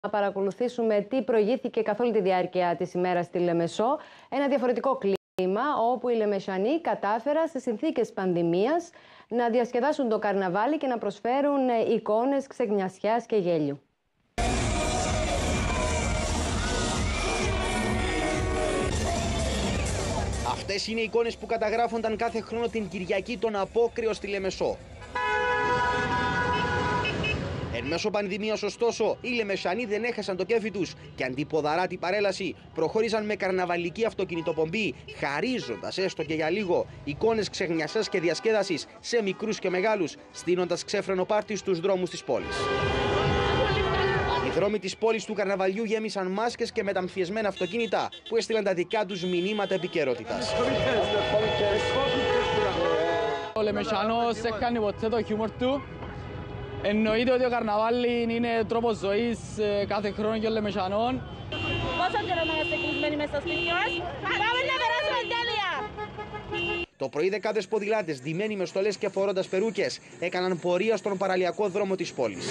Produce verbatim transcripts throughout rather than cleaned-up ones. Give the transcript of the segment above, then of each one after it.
Να παρακολουθήσουμε τι προηγήθηκε καθ' όλη τη διάρκεια της ημέρας στη Λεμεσό. Ένα διαφορετικό κλίμα, όπου οι Λεμεσανοί κατάφεραν σε συνθήκες πανδημίας να διασκεδάσουν το καρναβάλι και να προσφέρουν εικόνες ξεγνιασιάς και γέλιου. Αυτές είναι οι εικόνες που καταγράφονταν κάθε χρόνο την Κυριακή τον Απόκριο στη Λεμεσό. Εν μέσω πανδημίας, ωστόσο, οι Λεμεσανοί δεν έχασαν το κέφι τους και αντίποδαρά την παρέλαση προχώρησαν με καρναβαλική αυτοκινητοπομπή, χαρίζοντας έστω και για λίγο εικόνες ξεγνιασιάς και διασκέδασης σε μικρούς και μεγάλους, στείνοντας ξέφρενο πάρτι στους δρόμους της πόλης. Οι δρόμοι της πόλης του καρναβαλιού γέμισαν μάσκες και μεταμφιεσμένα αυτοκίνητα που έστειλαν τα δικά τους μηνύματα επικαιρότητας. Ο Λεμεσανός έκανε ποτέ το χιούμορ του. Εννοείται ότι ο καρναβάλι είναι τρόπος ζωής κάθε χρόνο και ο Λεμεσανών. Πόσο καιρό να είμαστε κλεισμένοι μέσα στο σπίτι μας? Πάμε να περάσουμε τέλεια! Το πρωί δεκάδες ποδηλάτες, ντυμένοι με στολές και φορώντας περούκες, έκαναν πορεία στον παραλιακό δρόμο της πόλης.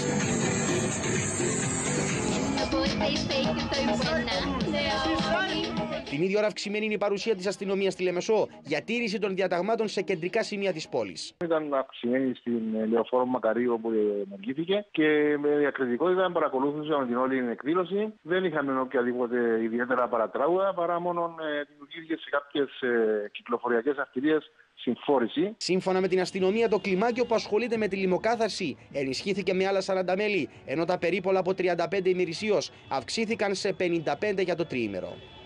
Την ίδια ώρα αυξημένη είναι η παρουσία της αστυνομίας στη Λεμεσό για τήρηση των διαταγμάτων σε κεντρικά σημεία της πόλης. Ήταν αυξημένη στην Λεωφόρο Μακαρίου όπου ενεργήθηκε και με διακριτικότητα παρακολούθησαμε την όλη εκδήλωση. Δεν είχαμε οποιαδήποτε ιδιαίτερα παρατράγουδα παρά μόνο δημιουργήθηκε σε κάποιες κυκλοφοριακές αρτηρίες συμφόρηση. Σύμφωνα με την αστυνομία, το κλιμάκιο που ασχολείται με τη λιμοκάθαρση ενισχύθηκε με άλλα σαράντα μέλη, ενώ τα περίπολα από τριάντα πέντε ημερησίως αυξήθηκαν σε πενήντα πέντε για το τριήμερο.